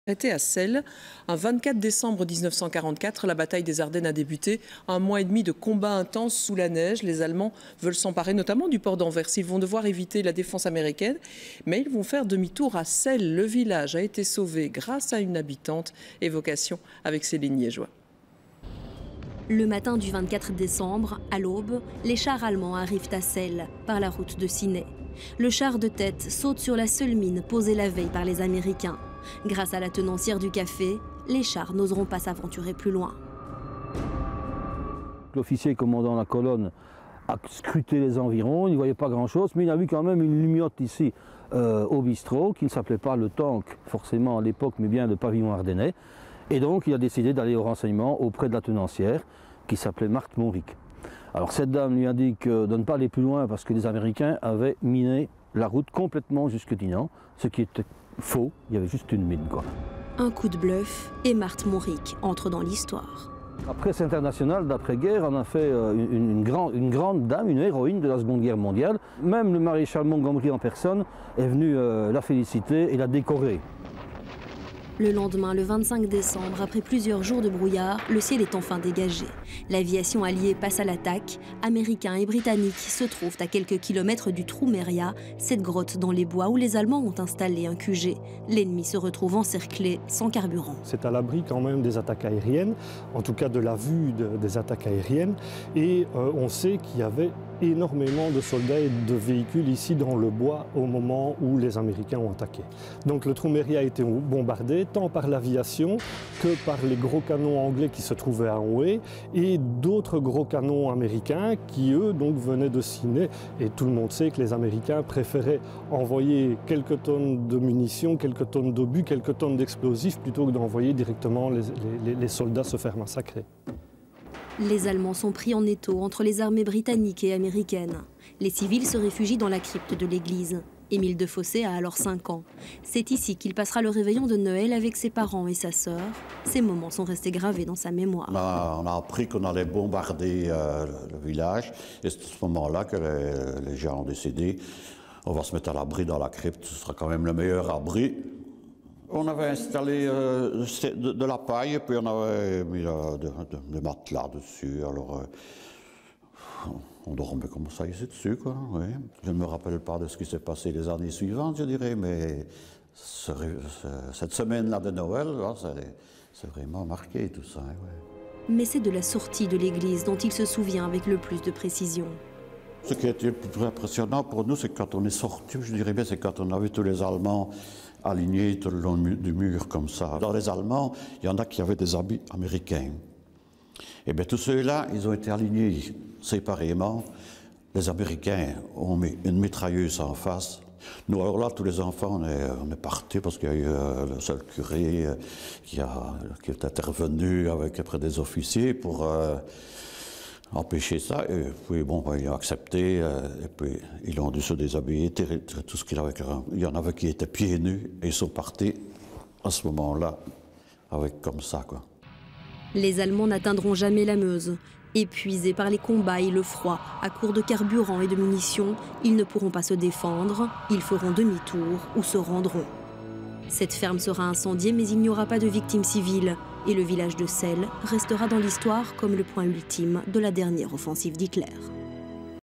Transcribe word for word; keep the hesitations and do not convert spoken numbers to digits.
Arrêté à Celle, un vingt-quatre décembre mille neuf cent quarante-quatre, la bataille des Ardennes a débuté. Un mois et demi de combats intenses sous la neige. Les Allemands veulent s'emparer notamment du port d'Anvers. Ils vont devoir éviter la défense américaine, mais ils vont faire demi-tour à Celle. Le village a été sauvé grâce à une habitante. Évocation avec Céline Liégeois. Le matin du vingt-quatre décembre, à l'aube, les chars allemands arrivent à Celle, par la route de Ciney. Le char de tête saute sur la seule mine posée la veille par les Américains. Grâce à la tenancière du café, les chars n'oseront pas s'aventurer plus loin. L'officier commandant la colonne a scruté les environs, il ne voyait pas grand-chose, mais il a vu quand même une lumiote ici euh, au bistrot, qui ne s'appelait pas le tank forcément à l'époque, mais bien le pavillon ardennais. Et donc il a décidé d'aller au renseignement auprès de la tenancière, qui s'appelait Marthe Monric. Alors cette dame lui indique de ne pas aller plus loin parce que les Américains avaient miné la route complètement jusque Dinan, ce qui était faux, il y avait juste une mine, quoi. Un coup de bluff et Marthe Monric entre dans l'histoire. La presse internationale d'après-guerre en a fait une, une, grande, une grande dame, une héroïne de la Seconde Guerre mondiale. Même le maréchal Montgomery en personne est venu euh, la féliciter et la décorer. Le lendemain, le vingt-cinq décembre, après plusieurs jours de brouillard, le ciel est enfin dégagé. L'aviation alliée passe à l'attaque. Américains et Britanniques se trouvent à quelques kilomètres du trou Meria, cette grotte dans les bois où les Allemands ont installé un Q G. L'ennemi se retrouve encerclé, sans carburant. C'est à l'abri quand même des attaques aériennes, en tout cas de la vue de, des attaques aériennes. Et euh, on sait qu'il y avait énormément de soldats et de véhicules ici dans le bois au moment où les Américains ont attaqué. Donc le trou Meria a été bombardé tant par l'aviation que par les gros canons anglais qui se trouvaient à Onway et d'autres gros canons américains qui eux donc venaient de Ciney. Et tout le monde sait que les Américains préféraient envoyer quelques tonnes de munitions, quelques tonnes d'obus, quelques tonnes d'explosifs plutôt que d'envoyer directement les, les, les soldats se faire massacrer. Les Allemands sont pris en étau entre les armées britanniques et américaines. Les civils se réfugient dans la crypte de l'église. Émile Defossé a alors cinq ans. C'est ici qu'il passera le réveillon de Noël avec ses parents et sa sœur. Ces moments sont restés gravés dans sa mémoire. On a, on a appris qu'on allait bombarder euh, le village. Et c'est à ce moment-là que les, les gens ont décidé on va se mettre à l'abri dans la crypte. Ce sera quand même le meilleur abri. On avait installé euh, de, de la paille et puis on avait mis euh, des matelas dessus. Alors, euh, on dormait comme ça ici dessus, quoi. Oui. Je ne me rappelle pas de ce qui s'est passé les années suivantes, je dirais, mais ce, ce, cette semaine-là de Noël, c'est vraiment marqué tout ça. Oui. Mais c'est de la sortie de l'église dont il se souvient avec le plus de précision. Ce qui a été le plus impressionnant pour nous, c'est quand on est sorti, je dirais bien, c'est quand on a vu tous les Allemands alignés tout le long du mur comme ça. Dans les Allemands, il y en a qui avaient des habits américains. Et bien tous ceux-là, ils ont été alignés séparément. Les Américains ont mis une mitrailleuse en face. Nous, alors là, tous les enfants, on est, on est partis parce qu'il y a eu euh, le seul curé euh, qui, a, qui est intervenu avec après des officiers pour euh, empêcher ça. Et puis, bon, ben, ils ont accepté. Euh, et puis, ils ont dû se déshabiller, tirer, tirer tout ce qu'il avait. Il y en avait qui étaient pieds nus et ils sont partis à ce moment-là avec comme ça, quoi. Les Allemands n'atteindront jamais la Meuse. Épuisés par les combats et le froid, à court de carburant et de munitions, ils ne pourront pas se défendre, ils feront demi-tour ou se rendront. Cette ferme sera incendiée, mais il n'y aura pas de victimes civiles. Et le village de Celle restera dans l'histoire comme le point ultime de la dernière offensive d'Hitler.